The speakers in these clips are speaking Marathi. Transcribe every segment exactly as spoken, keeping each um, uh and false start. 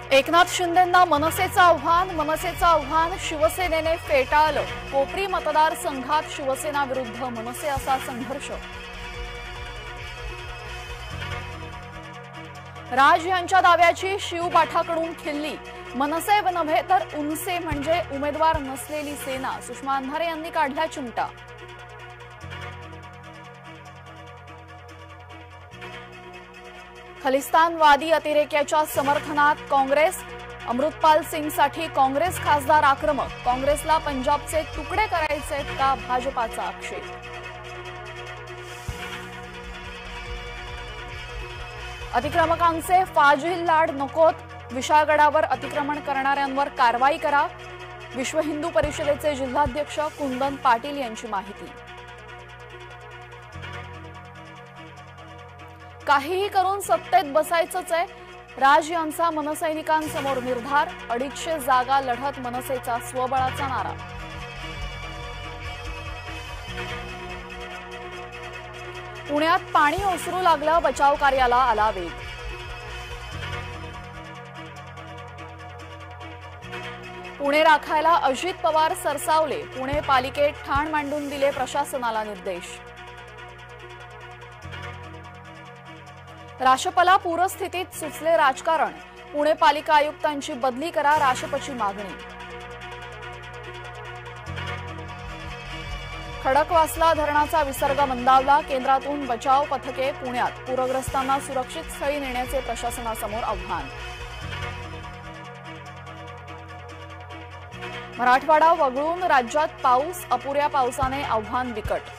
एकनाथ शिंदेंना मनसेचं आव्हान मनसेचं आव्हान शिवसेनेने फेटाळलं। कोपरी मतदारसंघात शिवसेना विरुद्ध मनसे असा संघर्ष। राज यांच्या दाव्याची शिवपाठाकडून खिल्ली। मनसे नव्हे तर उनसे म्हणजे उमेदवार नसलेली सेना। सुषमा अंधारे यांनी काढला चिमटा। खलिस्तानवादी अतिरेक्याच्या समर्थनात काँग्रेस। अमृतपाल सिंगसाठी काँग्रेस खासदार आक्रमक। काँग्रेसला पंजाबचे तुकडे करायचे का भाजपाचा आक्षेप। अतिक्रमकांचे फाजील लाड नकोत। विशाळगडावर अतिक्रमण करणाऱ्यांवर कारवाई करा। विश्व हिंदू परिषदेचे जिल्हाध्यक्ष कुंदन पाटील यांची माहिती। काहीही करून सत्तेत बसायचंच आहे। राज यांचा मनसैनिकांसमोर निर्धार। अडीचशे जागा लढत मनसेचा स्वबळाचा नारा। पुण्यात पाणी ओसरू लागलं। बचाव कार्याला आला वेग। पुणे राखायला अजित पवार सरसावले। पुणे पालिकेत ठाण मांडून दिले प्रशासनाला निर्देश। राशपला पूरस्थितीत सुचले राजकारण। पुणे पालिका आयुक्तांची बदली करा राशपची मागणी। खडकवासला धरणाचा विसर्ग मंदावला। केंद्रातून बचाव पथके पुण्यात। पूरग्रस्तांना सुरक्षित स्थळी नेण्याचे प्रशासनासमोर आव्हान। मराठवाडा वगळून राज्यात पाऊस। अपुऱ्या पावसाने आव्हान बिकट।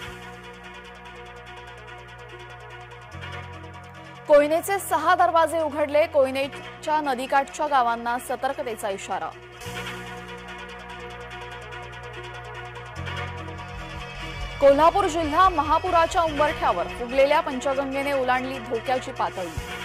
कोयनेचे सहा दरवाजे उघडले। कोयनेच्या नदीकाठच्या गावांना सतर्कतेचा इशारा। कोल्हापूर जिल्हा महापुराच्या उंबरठ्यावर। फुगलेल्या पंचगंगेने ओलांडली धोक्याची पातळी।